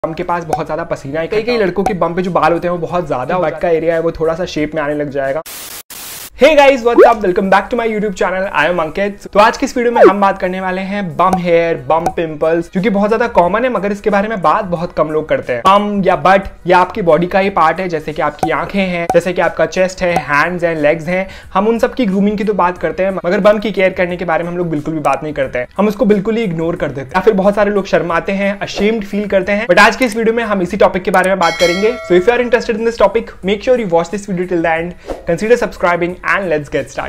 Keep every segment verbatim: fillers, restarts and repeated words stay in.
बम के पास बहुत ज्यादा पसीना है। कई कई लड़कों के बम पे जो बाल होते हैं वो बहुत ज्यादा, बट का एरिया है वो थोड़ा सा शेप में आने लग जाएगा। Hey guys, what's up, welcome back to my YouTube channel. I am Ankit. तो आज की इस वीडियो में हम बात करने वाले हैं बम हेयर, बम पिंपल्स, जो कि बहुत ज्यादा कॉमन है मगर इसके बारे में बात बहुत कम लोग करते हैं। बम या बट या आपकी बॉडी का ही पार्ट है, जैसे कि आपकी आंखें हैं, जैसे कि आपका चेस्ट है, हैंड्स एंड लेग्स हैं। हम उन सब की ग्रूमिंग की तो बात करते हैं मगर बम की केयर करने के बारे में हम लोग बिल्कुल भी बात नहीं करते हैं। हम उसको बिल्कुल ही इग्नोर कर देते हैं या फिर बहुत सारे लोग शर्माते हैं, अशेम्ड फील करते हैं। बट आज के इस वीडियो में हम इसी टॉपिक के बारे में बात करेंगे। So if you are interested in this topic, make sure you watch this video till the end, consider subscribing and let's get started.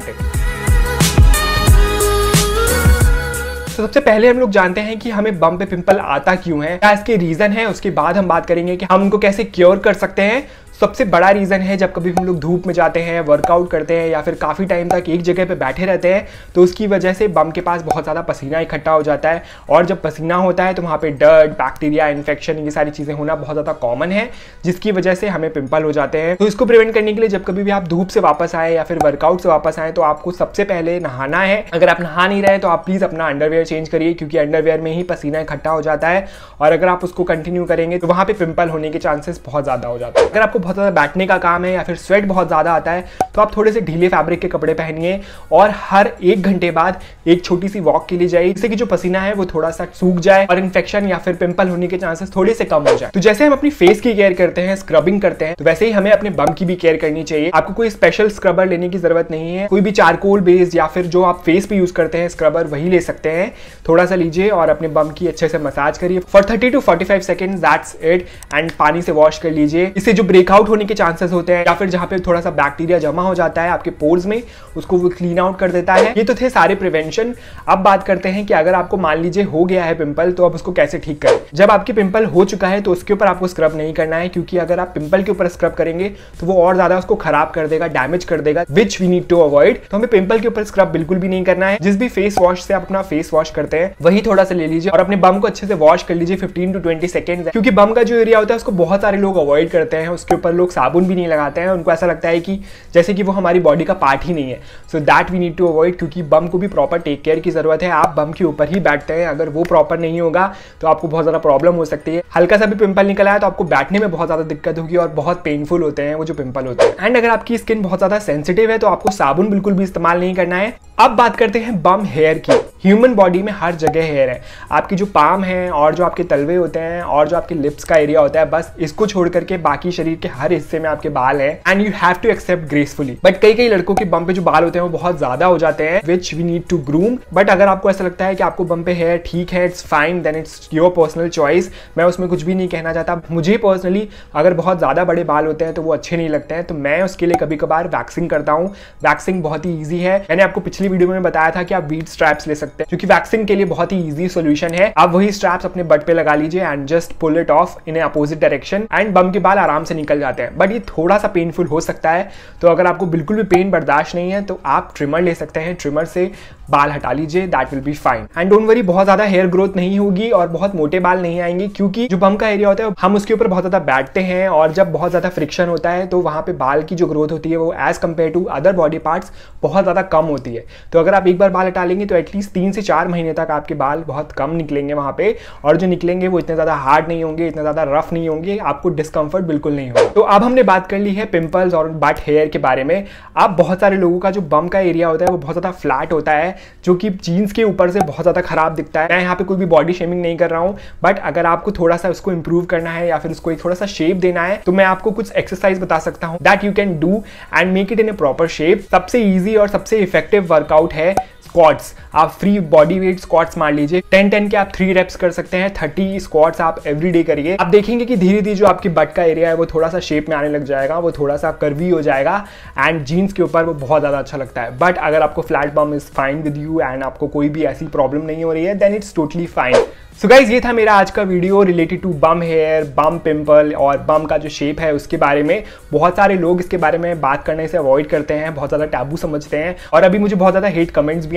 तो सबसे पहले हम लोग जानते हैं कि हमें बम पे पिंपल आता क्यों है, क्या इसके रीजन है। उसके बाद हम बात करेंगे कि हम उनको कैसे क्योर कर सकते हैं। सबसे बड़ा रीजन है जब कभी हम लोग धूप में जाते हैं, वर्कआउट करते हैं या फिर काफी टाइम तक एक जगह पे बैठे रहते हैं, तो उसकी वजह से बम के पास बहुत ज्यादा पसीना इकट्ठा हो जाता है। और जब पसीना होता है तो वहाँ पे डर्ट, बैक्टीरिया, इन्फेक्शन, ये सारी चीजें होना बहुत ज्यादा कॉमन है, जिसकी वजह से हमें पिंपल हो जाते हैं। तो इसको प्रिवेंट करने के लिए जब कभी भी आप धूप से वापस आए या फिर वर्कआउट से वापस आए तो आपको सबसे पहले नहाना है। अगर आप नहा नहीं रहे तो आप प्लीज अपना अंडरवेयर चेंज करिए, क्योंकि अंडरवेयर में ही पसीना इकट्ठा हो जाता है और अगर आप उसको कंटिन्यू करेंगे तो वहाँ पे पिंपल होने के चांसेस बहुत ज्यादा हो जाते हैं। अगर आपको बहुत ज्यादा बैठने का काम है या फिर स्वेट बहुत ज्यादा आता है तो आप थोड़े से ढीले फैब्रिक के कपड़े पहनिए और हर एक घंटे बाद एक छोटी सी वॉक के लिए जाइए, जिससे कि जो पसीना है वो थोड़ा सा सूख जाए और इन्फेक्शन या फिर पिंपल होने के चांसेस थोड़े से कम हो जाए। तो जैसे हम अपनी फेस की केयर करते हैं, स्क्रबिंग करते हैं, तो वैसे ही हमें अपने बम की भी केयर करनी चाहिए। आपको कोई स्पेशल स्क्रबर लेने की जरूरत नहीं है। कोई भी चारकोल बेस्ड या फिर जो आप फेस पे यूज करते हैं स्क्रबर वही ले सकते हैं। थोड़ा सा लीजिए और अपने बम की अच्छे से मसाज करिए for thirty to forty five second, that's it. And पानी से वॉश कर लीजिए। इससे जो ब्रेकआउट होने के चांसेस होते हैं या फिर जहां पे थोड़ा सा बैक्टीरिया जमा हो जाता है आपके पोर्स में, उसको वो क्लीन आउट कर देता है। ये तो थे सारे प्रिवेंशन। अब बात करते हैं कि अगर आपको मान लीजिए हो गया है पिंपल, तो अब उसको कैसे ठीक करें। जब आपकी पिंपल हो चुका है तो उसके ऊपर आपको स्क्रब नहीं करना है, क्योंकि अगर आप पिंपल के ऊपर स्क्रब करेंगे तो वो और ज्यादा उसको खराब कर देगा, डैमेज कर देगा, which we need to avoid. तो हमें पिंपल के ऊपर स्क्रब बिल्कुल भी नहीं करना है। जिस भी फेस वॉश से आप अपना फेस वॉश करते हैं वही थोड़ा सा ले लीजिए और अपने बम को अच्छे से वॉश कर लीजिए फिफ्टीन टू ट्वेंटी सेकेंड, क्योंकि बम का जो एरिया होता है उसको बहुत सारे लोग अवॉइड करते हैं। उसके ऊपर लोग साबुन भी नहीं लगाते हैं, उनको ऐसा लगता है कि जैसे कि वो हमारी बॉडी का पार्ट ही नहीं है। So that we need to avoid, क्योंकि बम को भी प्रॉपर टेक केयर की जरूरत है। आप बम के ऊपर ही बैठते हैं, अगर वो प्रॉपर नहीं होगा तो आपको बहुत ज्यादा प्रॉब्लम हो सकती है। हल्का सा भी पिंपल निकला है तो आपको बैठने में बहुत ज्यादा दिक्कत होगी और बहुत पेनफुल होते हैं वो जो पिंपल होते हैं। एंड अगर आपकी स्किन बहुत ज्यादा सेंसिटिव है तो आपको साबुन बिल्कुल भी इस्तेमाल नहीं करना है। अब बात करते हैं बम हेयर की। ह्यूमन बॉडी में हर जगह हेयर है। आपकी जो पाम है और जो आपके तलवे होते हैं और जो आपके लिप्स का एरिया होता है, बस इसको छोड़ करके बाकी शरीर के हर हिस्से में आपके बाल हैं and you have to accept gracefully. But कई कई लड़कों के बम पे जो बाल होते हैं वो बहुत ज्यादा हो जाते हैं, which we need to groom. But अगर आपको ऐसा लगता है कि आपको बम पे हेयर ठीक है, it's fine, then it's your personal choice. मैं उसमें कुछ भी नहीं कहना चाहता। मुझे पर्सनली अगर बहुत ज्यादा बड़े बाल होते हैं तो वो अच्छे नहीं लगते हैं, तो मैं उसके लिए कभी कभार वैक्सिंग करता हूँ। वैक्सिंग बहुत ही ईजी है। मैंने आपको पिछली वीडियो में बताया था कि आप वीड स्ट्रैप्स ले सकते हैं, क्योंकि वैक्सिंग के लिए बहुत ही इजी सॉल्यूशन है। आप वही स्ट्रैप्स अपने बट पे लगा लीजिए and just pull it off in opposite direction and bum के बाल आराम से निकल जाते हैं। बट ये थोड़ा सा पेनफुल हो सकता है, तो अगर आपको बिल्कुल भी पेन बर्दाश्त नहीं है तो आप ट्रिमर ले सकते हैं। ट्रिमर से बाल हटा लीजिए, that will be fine. And don't worry, बहुत ज्यादा हेयर ग्रोथ नहीं होगी और बहुत मोटे बाल नहीं आएंगे, क्योंकि जो बम का एरिया होता है हम उसके ऊपर बहुत ज्यादा बैठते हैं और जब बहुत ज्यादा फ्रिक्शन होता है तो वहां पे बाल की जो ग्रोथ होती है वो as compare to other body parts बहुत ज्यादा कम होती है। तो अगर आप एक बार बाल हटा लेंगे तो एटलीस्ट तीन से चार महीने तक आपके बाल बहुत कम निकलेंगे वहां पे, और जो निकलेंगे वो इतने ज्यादा हार्ड नहीं होंगे, इतने ज्यादा रफ नहीं होंगे, आपको डिस्कंफर्ट बिल्कुल नहीं होगा। तो अब हमने बात कर ली है पिंपल्स और बट हेयर के बारे में। अब बहुत सारे लोगों का जो बम का एरिया होता है वो बहुत ज्यादा फ्लैट होता है, जो कि जीन्स के ऊपर से बहुत ज्यादा खराब दिखता है। मैं यहाँ पे कोई भी बॉडी शेमिंग नहीं कर रहा हूँ, बट अगर आपको थोड़ा सा उसको इंप्रूव करना है या फिर उसको एक थोड़ा सा शेप देना है तो मैं आपको कुछ एक्सरसाइज बता सकता हूँ that you can do and make it in a proper shape. सबसे ईजी और सबसे इफेक्टिव वर्कआउट है स्क्वाट्स। आप फ्री बॉडी वेट स्क्वाट्स मार लीजिए। टेन टेन के आप थ्री रेप्स कर सकते हैं। थर्टी स्क्वाट्स आप एवरीडे करिए। आप देखेंगे कि धीरे धीरे जो आपकी बट का एरिया है वो थोड़ा सा शेप में आने लग जाएगा, वो थोड़ा सा कर्वी हो जाएगा एंड जीन्स के ऊपर वो बहुत ज्यादा अच्छा लगता है। बट अगर आपको flat bum is fine with you and आपको कोई भी ऐसी प्रॉब्लम नहीं हो रही है, then it's totally fine. So guys, ये था मेरा आज का video related to bum hair, bum pimple और बम का जो शेप है उसके बारे में। बहुत सारे लोग इसके बारे में बात करने से अवॉइड करते हैं, बहुत ज़्यादा टैबू समझते हैं और अभी मुझे बहुत ज़्यादा हेट कमेंट्स भी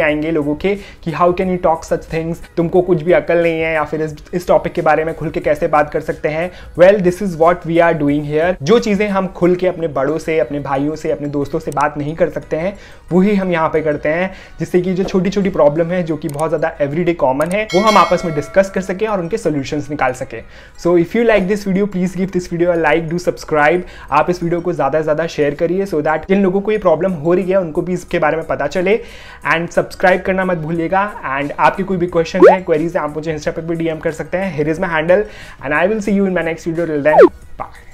आएंगे लोगों के कि how can you talk such things, तुमको कुछ भी अकल नहीं है, या फिर इस, इस टॉपिक के बारे में खुल के कैसे बात कर सकते हैं। Well this is what we are doing here. जो चीज़ें हम खुल के अपने बड़ों से, अपने भाइयों से, अपने दोस्तों से बात नहीं कर सकते हैं, वही हम यहाँ पे करते हैं, जिससे कि जो छोटी छोटी प्रॉब्लम है जो कि बहुत ज़्यादा एवरीडे कॉमन है, वो हम आपस में डिस्कस कर सके और उनके सोल्यूशंस निकाल सके। So if you like this video please give this video a like, do subscribe. आप इस वीडियो को ज़्यादा से ज़्यादा शेयर करिए सो दैट जिन लोगों को ये प्रॉब्लम हो रही है उनको भी इसके बारे में पता चले। एंड सब्सक्राइब करना मत भूलिएगा। एंड आपके कोई भी क्वेश्चन है, क्वेरीज है, आप मुझे इंस्टा पे भी डीएम कर सकते हैं। Here is my handle and I will see you in my next video. Till then bye.